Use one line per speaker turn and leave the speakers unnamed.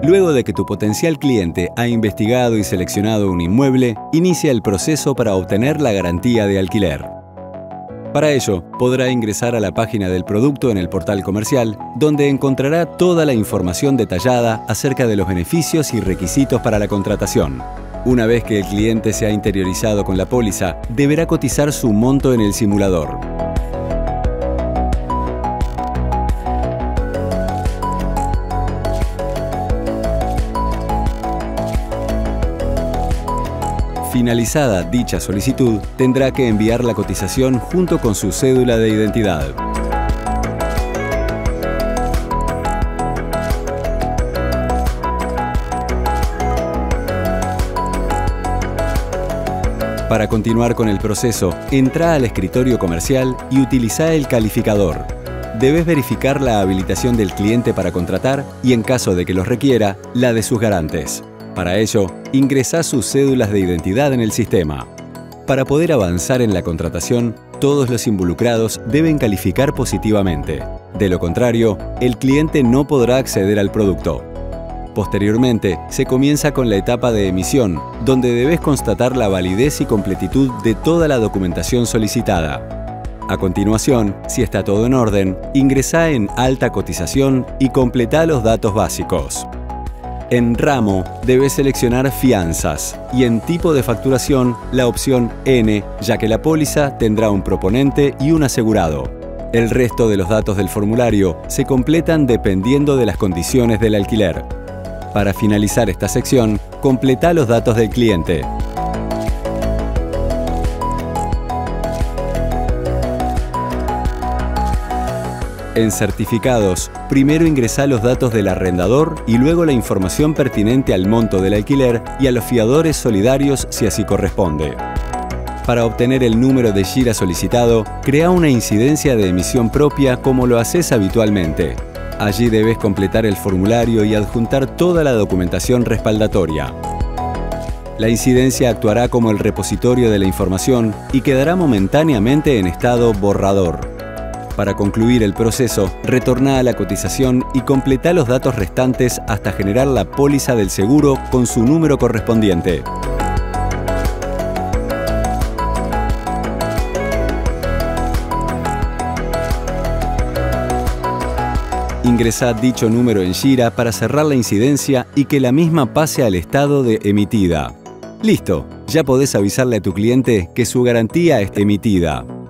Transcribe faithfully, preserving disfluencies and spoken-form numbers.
Luego de que tu potencial cliente ha investigado y seleccionado un inmueble, inicia el proceso para obtener la garantía de alquiler. Para ello, podrá ingresar a la página del producto en el portal comercial, donde encontrará toda la información detallada acerca de los beneficios y requisitos para la contratación. Una vez que el cliente se ha interiorizado con la póliza, deberá cotizar su monto en el simulador. Finalizada dicha solicitud, tendrá que enviar la cotización junto con su cédula de identidad. Para continuar con el proceso, entra al escritorio comercial y utiliza el calificador. Debes verificar la habilitación del cliente para contratar y, en caso de que los requiera, la de sus garantes. Para ello, ingresa sus cédulas de identidad en el sistema. Para poder avanzar en la contratación, todos los involucrados deben calificar positivamente. De lo contrario, el cliente no podrá acceder al producto. Posteriormente, se comienza con la etapa de emisión, donde debes constatar la validez y completitud de toda la documentación solicitada. A continuación, si está todo en orden, ingresa en Alta Cotización y completa los datos básicos. En Ramo, debes seleccionar Fianzas y en Tipo de facturación la opción N, ya que la póliza tendrá un proponente y un asegurado. El resto de los datos del formulario se completan dependiendo de las condiciones del alquiler. Para finalizar esta sección, completa los datos del cliente. En certificados, primero ingresa los datos del arrendador y luego la información pertinente al monto del alquiler y a los fiadores solidarios si así corresponde. Para obtener el número de Gira solicitado, crea una incidencia de emisión propia como lo haces habitualmente. Allí debes completar el formulario y adjuntar toda la documentación respaldatoria. La incidencia actuará como el repositorio de la información y quedará momentáneamente en estado borrador. Para concluir el proceso, retorna a la cotización y completa los datos restantes hasta generar la póliza del seguro con su número correspondiente. Ingresa dicho número en Gira para cerrar la incidencia y que la misma pase al estado de emitida. ¡Listo! Ya podés avisarle a tu cliente que su garantía es emitida.